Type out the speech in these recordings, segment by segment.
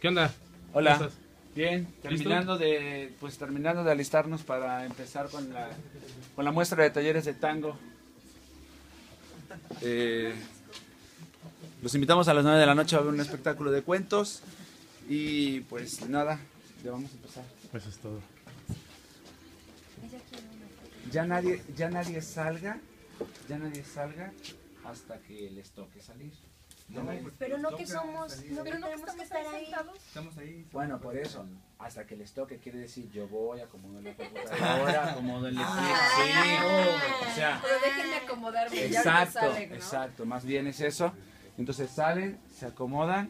¿Qué onda? Hola. ¿Cómo estás? Bien, terminando de alistarnos para empezar con la muestra de talleres de tango. Los invitamos a las 9 de la noche a ver un espectáculo de cuentos y pues nada, ya vamos a empezar. Eso es todo. Ya nadie salga hasta que les toque salir. Pero no que somos, no que Pero no que tenemos que estamos estar ahí ahí. sentados. Estamos ahí. Bueno, por eso, hasta que les toque quiere decir yo voy, acomodo en la computadora, acomodo el Netflix, sí, o sea, Pero déjenme acomodarme ya que exacto, salen, ¿no? exacto, más bien es eso. Entonces salen, se acomodan.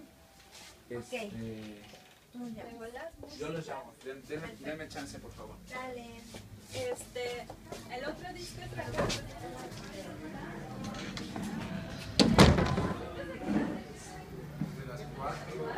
Yo los llamo, denme chance por favor. Dale. El otro disco es acá. De las 4.